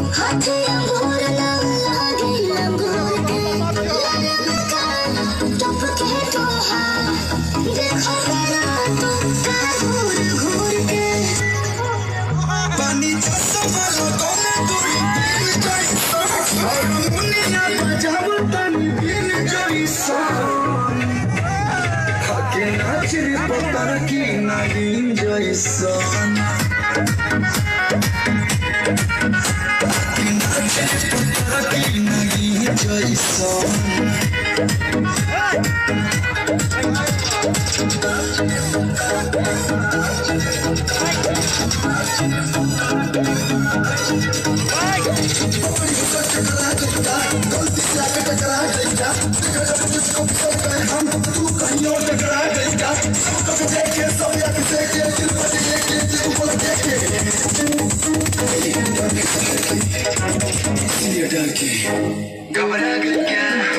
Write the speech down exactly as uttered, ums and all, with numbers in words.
हाथी अंगूर ना लागे अंगूर के लागे बेकार टप के तो हाँ देखो तेरा तो कार घूर घूर के पानी चश्मा लो तो मैं दूर जाई और मुनिया बजाव तनी बिन जाई सा हके नाच रे पतर की नागिन जाई सा घबरा गया